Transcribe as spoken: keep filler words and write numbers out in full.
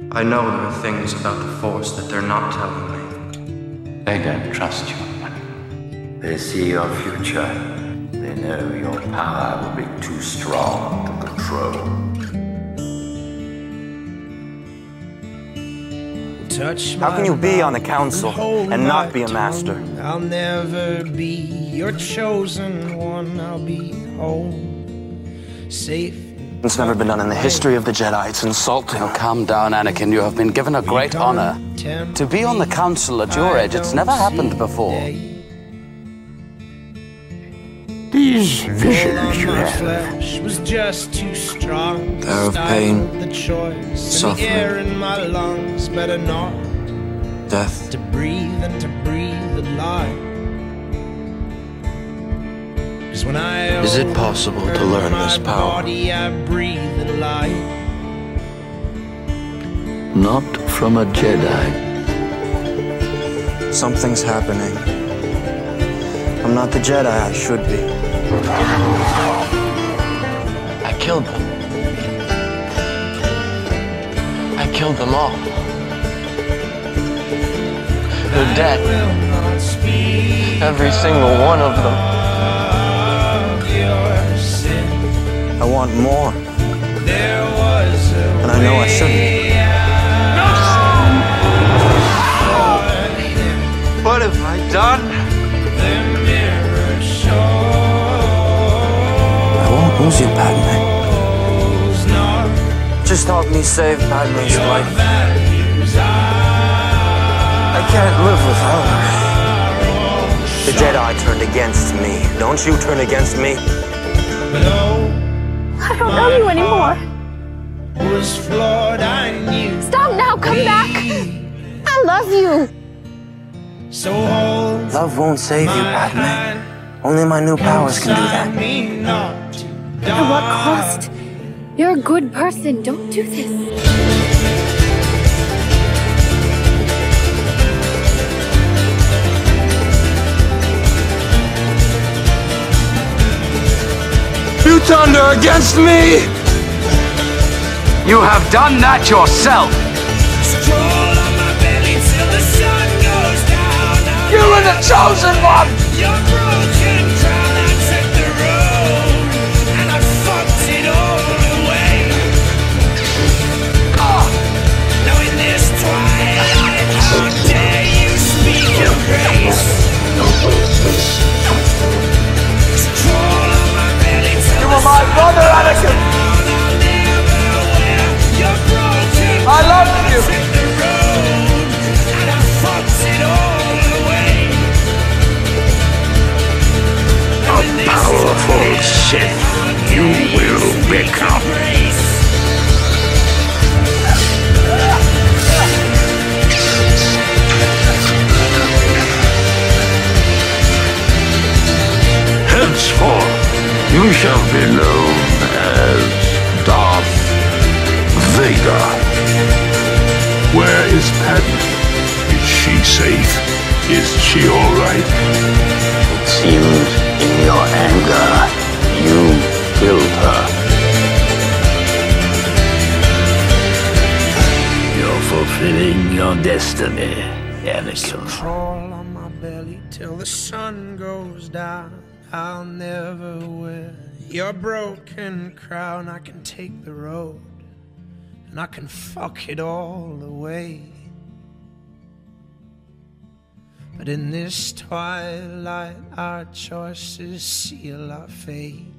I know there are things about the Force that they're not telling me. They don't trust you. They see your future. They know your power will be too strong to control. How can you be on the council and not be a master? I'll never be your chosen one. I'll be home, safe. It's never been done in the history of the Jedi. It's insulting. Oh, calm down, Anakin. You have been given a great honor. To be on the council at your age, it's never happened before. These visions you have, was just too strong. They're of pain, the choice, suffering, the air in my lungs, better not death. to breathe and to breathe the light. When I Is it possible to learn this power? Body, I breathe the light. not from a Jedi. Something's happening. I'm not the Jedi I should be. I killed them. I killed them all. They're dead. Every single one of them. I want more. And I know I shouldn't. What have I done? I won't lose you, Padme. Just help me save Padme's life. I can't live without her. The Jedi turned against me. Don't you turn against me? I don't know you anymore. Stop now, come back. I love you. Love won't save you, Padme. Only my new powers can do that. At what cost? You're a good person. Don't do this. You turned her against me! You have done that yourself! You were the chosen one! Your broken crown, I took the road, and I fucked it all away. Oh. Now in this twilight, how dare you speak of grace? Crawl on my belly till You were my brother, Anakin! I love you! the road, and I fucked it all. Powerful Sith, you will become. Henceforth, you shall be known as Darth Vader. Where is Padme? Is she safe? Is she all right? It seems in your anger, you killed her. You're fulfilling your destiny, Anakin. Crawl on my belly till the sun goes down. I'll never wear your broken crown. I can take the road, and I can fuck it all away. But in this twilight, our choices seal our fate.